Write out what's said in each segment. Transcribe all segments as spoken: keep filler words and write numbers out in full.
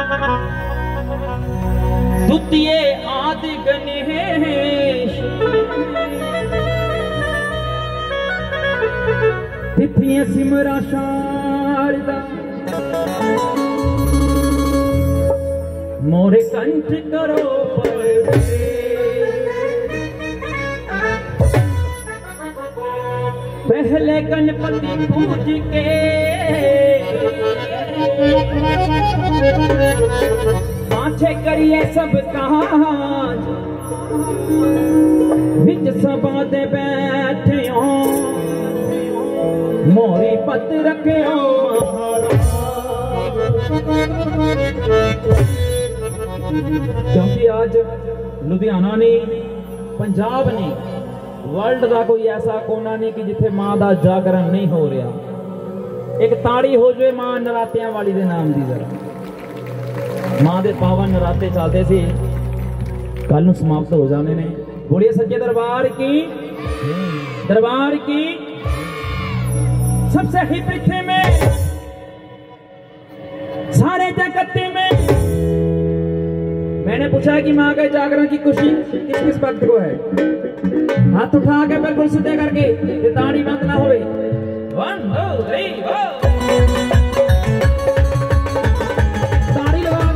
दुतिये आदि गणेश तिथियां सिमरा शारदा मोरे कंठ करो पहले गणपति पूज के पाछे करिए सब काज विच सभा दे बैठे हो मोरी पत रखे हो क्योंकि आज लुधियाना ने पंजाब ने वर्ल्ड का कोई ऐसा कोना नहीं कि जिथे मां का जागरण नहीं हो रहा। एक ताड़ी हो जाए मां नरातियां वाली दे नाम दी जरा मां दे पावन नराते चलते सी कल समाप्त हो जाने ने। बोलिए सच्चे दरबार की दरबार की सबसे ही पृथ्वी में सारे जगत में। मैंने पूछा कि मां के जागरण की खुशी किस किस भक्त को है? हाथ उठा के बिल्कुल सीधे करके ताड़ी बंद ना होवे। वन टू थ्री ताड़ी लगा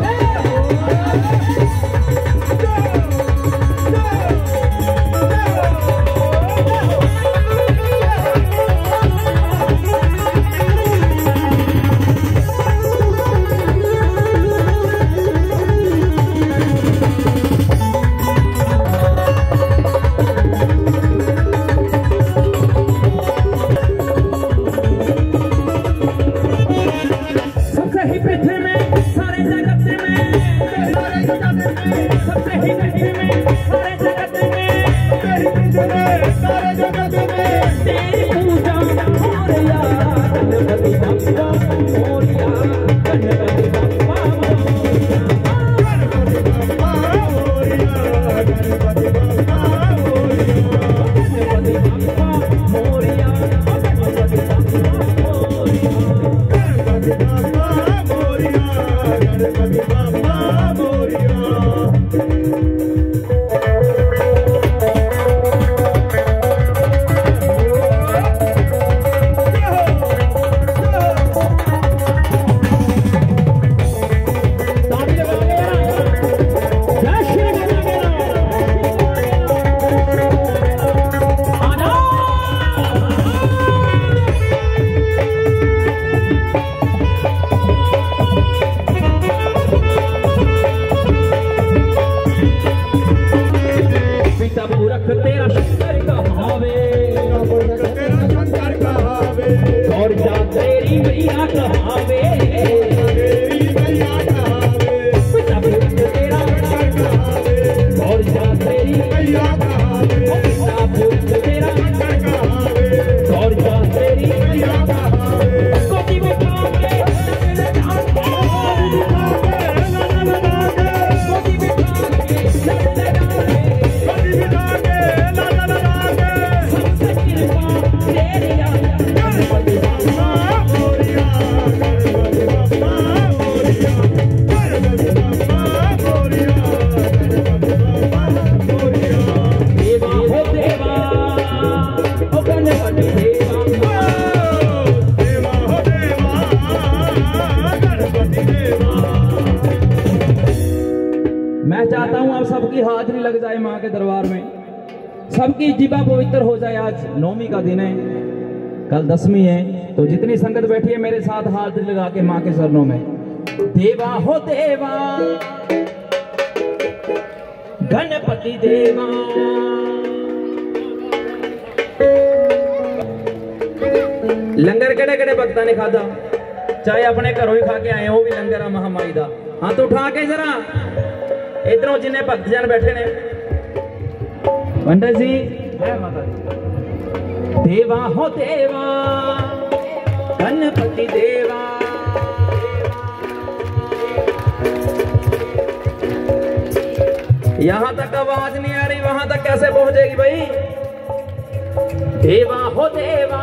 हाजरी लग जाए मां के दरबार में, सबकी जिबा पवित्र हो जाए। आज नौवीं का दिन है, कल दसवीं है, तो जितनी संगत बैठी है मेरे साथ हाजरी लगा के मां के चरणों में। देवा हो देवा गणपति देवा लंगर केड़े केड़े भक्ता ने खादा, चाहे अपने घरों ही खा के आए हो भी लंगर महामारी का। हाथ उठा के जरा इधरों जिन्हें भक्त जन बैठे ने पंडित जी देवा हो देवा गणपति देवा यहां तक आवाज नहीं आ रही, वहां तक कैसे पहुंचेगी भाई? देवा हो देवा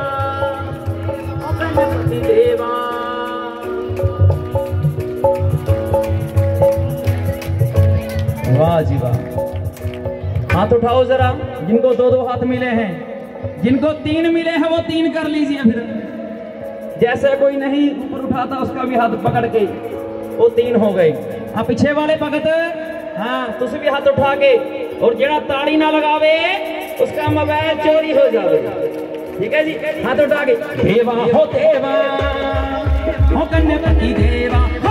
गणपति देवा वाह जी वाह। हाथ उठाओ जरा, जिनको दो दो हाथ मिले हैं, जिनको तीन मिले हैं वो तीन कर लीजिए। फिर जैसे कोई नहीं ऊपर उठाता उसका भी हाथ पकड़ के वो तीन हो गए। हाँ पीछे वाले भगत, हाँ तुम भी हाथ उठा के, और जेड़ा ताड़ी ना लगावे उसका मोबाइल चोरी हो जावे। ठीक है जी, हाथ उठा के। देवा हो देवा हो कन्या देवा।